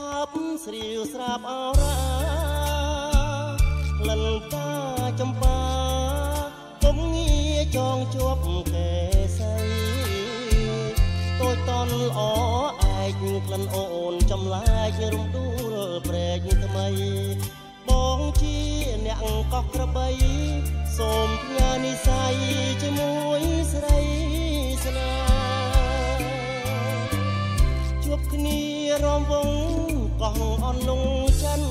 ើបស្រីវស្រាប់អរាក្លិនតាចំបាគុំងារចងជាប់កែសីតូចតនល្អឯកក្លិនអូនចម្លែករំដួលព្រែកថ្មីបងជាអ្នកកោះក្របីសូមផ្ញើនិស័យជាមួយស្រីស្នាជួបគ្នារំវងកោះអនលងចិន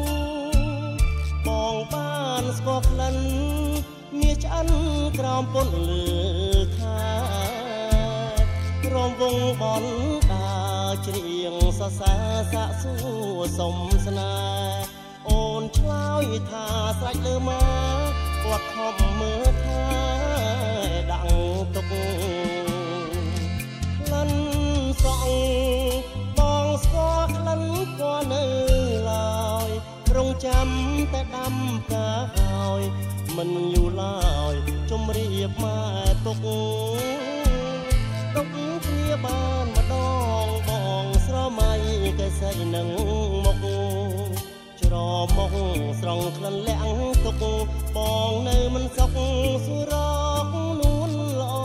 បងបានស្គាល់ក្លិនមាសឆ្អិនក្រោមពន្លឺខែរំវងបនដើរច្រៀងសរសើរសាកសួរសុំស្នេហ៍អូនឆ្លើយថាស្រេចលើមកគាត់ខំមើលថាដាក់ទុកក្លិនសក់បងស្គាល់ក្លិនក៏នៅឡើយរងចាំតែដាំផ្កាហើយមិនយូរឡើយជំរាបមកទុកទុកគ្នាបានម្ដងបងស្រមៃកែសៃនឹងមុខច្រមុខស្រង់ក្លិនលាក់ទុកបងនៅមិនសុខសួរកនួនល្អ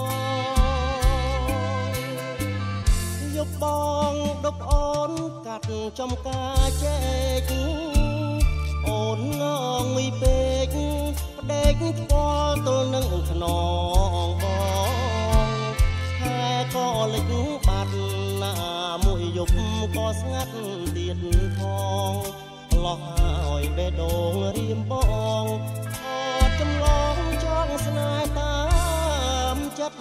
យប់បងដប់អូនកាត់ចំការចែកអូនងងុយពេកផ្ដេកថ្ពាល់ទល់នឹងខ្នងបងខែក៏លិចបាត់ណាមួយយប់ក៏ស្ងាត់ទៀតផងលោះហើយបេះដូងរៀមបងអត់ចម្លងចង់ស្នេហ៍តាមចិត្ត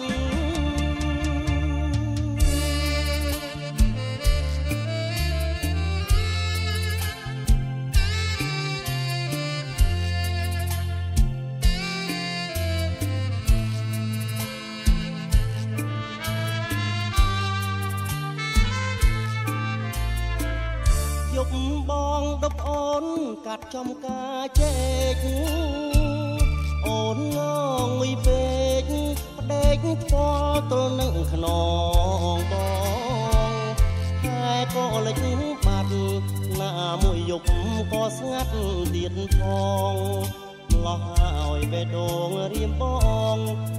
យប់បងដប់អូនកាត់ចំការចែកអូនងងុយពេកផ្ដេកថ្ពាល់ទល់នឹងខ្នងបងខែក៏លិចបាត់ណាមួយយប់ក៏ស្ងាត់ទៀតផងលោះហើយបេះដូងរៀមបង